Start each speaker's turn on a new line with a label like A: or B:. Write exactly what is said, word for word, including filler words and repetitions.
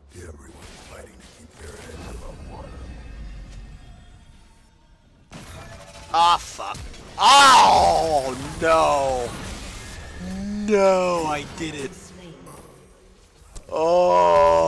A: Everyone's fighting to keep their heads above water.
B: Ah, fuck. Oh, no. No, I did it. Oh.